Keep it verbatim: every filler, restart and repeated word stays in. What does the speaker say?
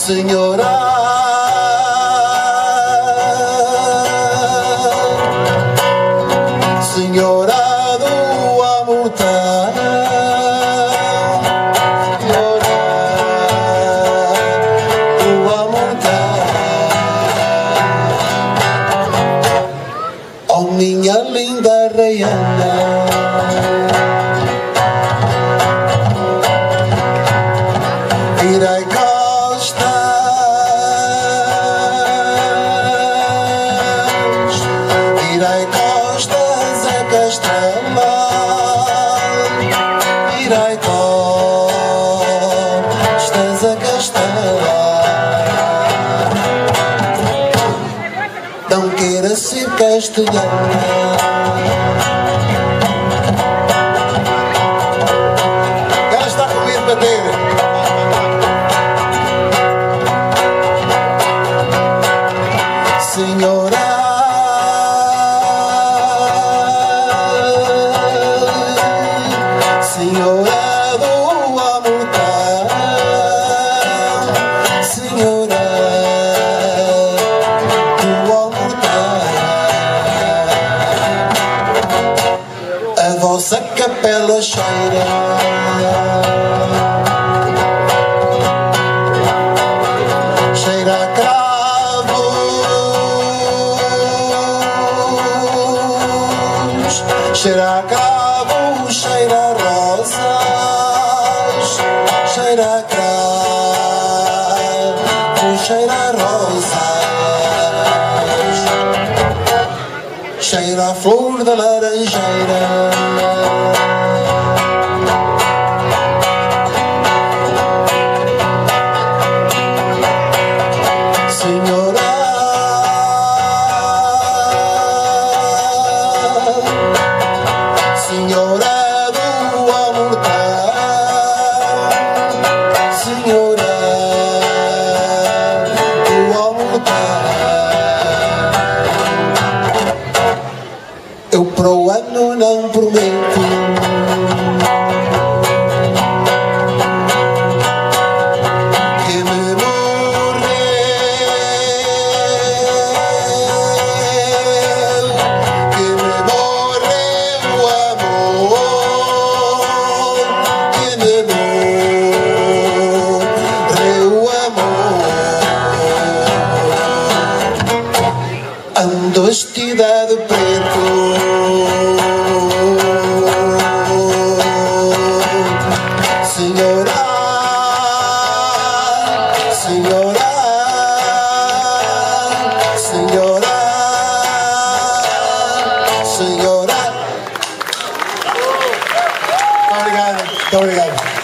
Senhora, Senhora do amor tão, Senhora do amor tão, oh minha linda rainha, irei costas, irei costas a Castelar, irei costas a Castelar, não queira ser castelhana. Ela está comigo bater. Senhora, Senhora do amor tão, Senhora do amor tão, a vossa capela cheira, cheira a cravos, cheira a cravos, cheira a rosas, cheira a cravos, cheira a rosas, cheira a flor da laranjeira. Senhora, Senhora do amor tão, Senhora do amor tão, eu pro ano não prometo, que me morreu, que me morreu o amor, que me morreu o amor, ando vestida de preto, Senhora, Senhora, Senhora, Senhora. Muito obrigado, muito obrigado.